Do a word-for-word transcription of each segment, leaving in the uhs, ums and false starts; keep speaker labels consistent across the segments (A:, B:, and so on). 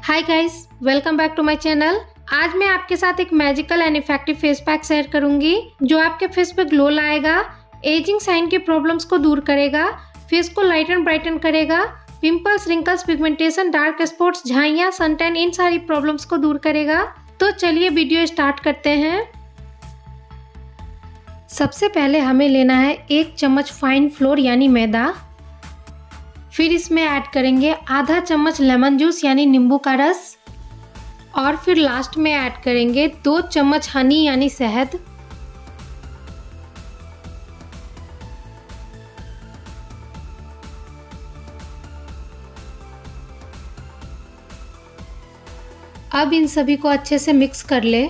A: Hi guys, welcome back to my channel. आज मैं आपके साथ एक magical and effective face pack share करूंगी जो आपके फेस पे ग्लो लाएगा, एजिंग साइन के प्रॉब्लम्स को दूर करेगा, फेस को लाइटन ब्राइटन करेगा, pimples, wrinkles, pigmentation, dark spots, झाइयाँ, सनटैन, इन सारी प्रॉब्लम्स को दूर करेगा। तो चलिए वीडियो स्टार्ट करते हैं। सबसे पहले हमें लेना है एक चम्मच फाइन फ्लोर यानी मैदा। फिर इसमें ऐड करेंगे आधा चम्मच लेमन जूस यानी नींबू का रस। और फिर लास्ट में ऐड करेंगे दो चम्मच हनी यानी शहद। अब इन सभी को अच्छे से मिक्स कर ले।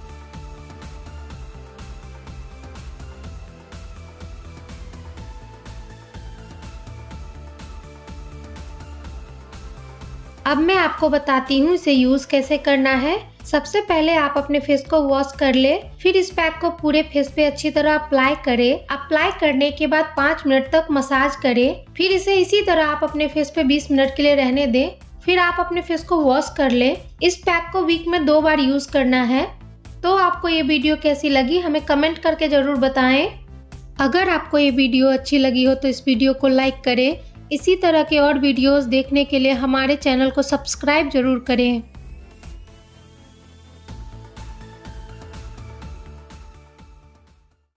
A: अब मैं आपको बताती हूँ इसे यूज कैसे करना है। सबसे पहले आप अपने फेस को वॉश कर ले, फिर इस पैक को पूरे फेस पे अच्छी तरह अप्लाई करें। अप्लाई करने के बाद पाँच मिनट तक मसाज करें। फिर इसे इसी तरह आप अपने फेस पे बीस मिनट के लिए रहने दें। फिर आप अपने फेस को वॉश कर ले। इस पैक को वीक में दो बार यूज करना है। तो आपको ये वीडियो कैसी लगी हमें कमेंट करके जरूर बताएं। अगर आपको ये वीडियो अच्छी लगी हो तो इस वीडियो को लाइक करें। इसी तरह के और वीडियोस देखने के लिए हमारे चैनल को सब्सक्राइब जरूर करें।